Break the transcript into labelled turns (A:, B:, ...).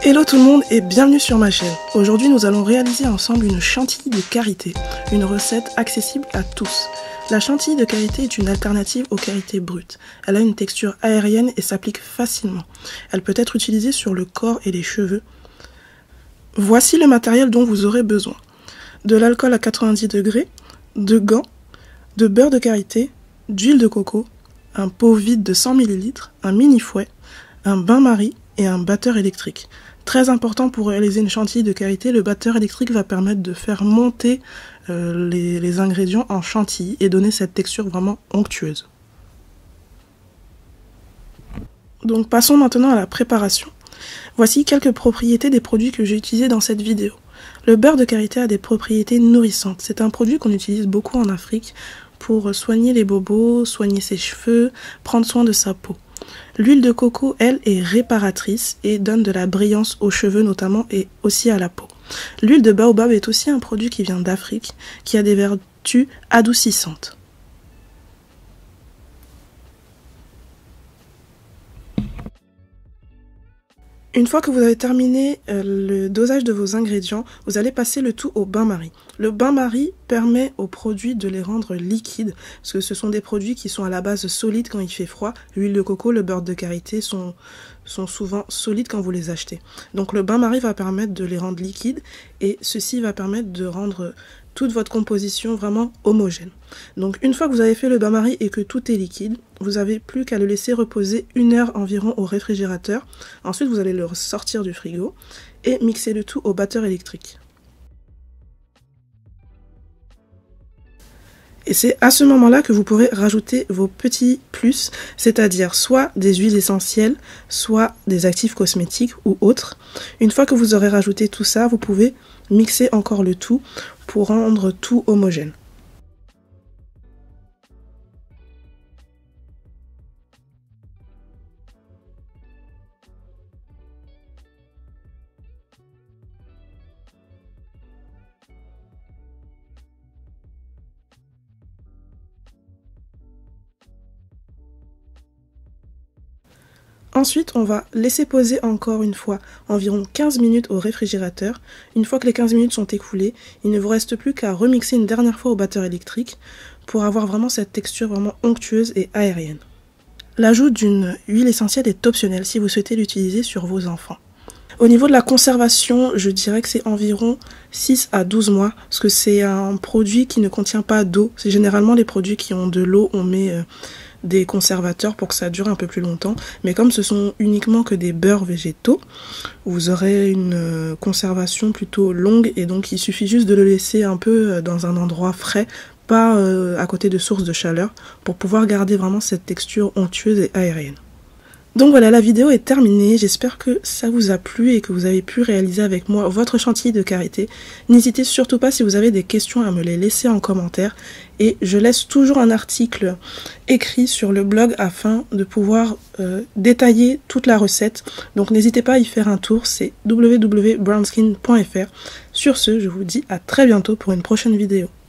A: Hello tout le monde et bienvenue sur ma chaîne. Aujourd'hui nous allons réaliser ensemble une chantilly de karité, une recette accessible à tous. La chantilly de karité est une alternative aux karités brutes. Elle a une texture aérienne et s'applique facilement. Elle peut être utilisée sur le corps et les cheveux. Voici le matériel dont vous aurez besoin. De l'alcool à 90 degrés, de gants, de beurre de karité, d'huile de coco, un pot vide de 100 ml, un mini fouet, un bain-marie et un batteur électrique. Très important pour réaliser une chantilly de karité, le batteur électrique va permettre de faire monter les ingrédients en chantilly et donner cette texture vraiment onctueuse. Donc passons maintenant à la préparation. Voici quelques propriétés des produits que j'ai utilisés dans cette vidéo. Le beurre de karité a des propriétés nourrissantes. C'est un produit qu'on utilise beaucoup en Afrique pour soigner les bobos, soigner ses cheveux, prendre soin de sa peau. L'huile de coco, elle, est réparatrice et donne de la brillance aux cheveux notamment et aussi à la peau. L'huile de baobab est aussi un produit qui vient d'Afrique, qui a des vertus adoucissantes. Une fois que vous avez terminé le dosage de vos ingrédients, vous allez passer le tout au bain-marie. Le bain-marie permet aux produits de les rendre liquides, parce que ce sont des produits qui sont à la base solides quand il fait froid. L'huile de coco, le beurre de karité sont souvent solides quand vous les achetez. Donc le bain-marie va permettre de les rendre liquides et ceci va permettre de rendre toute votre composition vraiment homogène. Donc une fois que vous avez fait le bain-marie et que tout est liquide, vous n'avez plus qu'à le laisser reposer 1 heure environ au réfrigérateur. Ensuite vous allez le sortir du frigo et mixer le tout au batteur électrique. Et c'est à ce moment-là que vous pourrez rajouter vos petits plus, c'est-à-dire soit des huiles essentielles, soit des actifs cosmétiques ou autres. Une fois que vous aurez rajouté tout ça, vous pouvez mixer encore le tout pour rendre tout homogène. Ensuite, on va laisser poser encore une fois environ 15 minutes au réfrigérateur. Une fois que les 15 minutes sont écoulées, il ne vous reste plus qu'à remixer une dernière fois au batteur électrique pour avoir vraiment cette texture vraiment onctueuse et aérienne. L'ajout d'une huile essentielle est optionnel si vous souhaitez l'utiliser sur vos enfants. Au niveau de la conservation, je dirais que c'est environ 6 à 12 mois, parce que c'est un produit qui ne contient pas d'eau. C'est généralement les produits qui ont de l'eau, on met des conservateurs pour que ça dure un peu plus longtemps, mais comme ce sont uniquement que des beurres végétaux, vous aurez une conservation plutôt longue et donc il suffit juste de le laisser un peu dans un endroit frais, pas à côté de sources de chaleur, pour pouvoir garder vraiment cette texture onctueuse et aérienne. Donc voilà, la vidéo est terminée, j'espère que ça vous a plu et que vous avez pu réaliser avec moi votre chantilly de karité. N'hésitez surtout pas si vous avez des questions à me les laisser en commentaire et je laisse toujours un article écrit sur le blog afin de pouvoir détailler toute la recette. Donc n'hésitez pas à y faire un tour, c'est www.brownskin.fr. Sur ce, je vous dis à très bientôt pour une prochaine vidéo.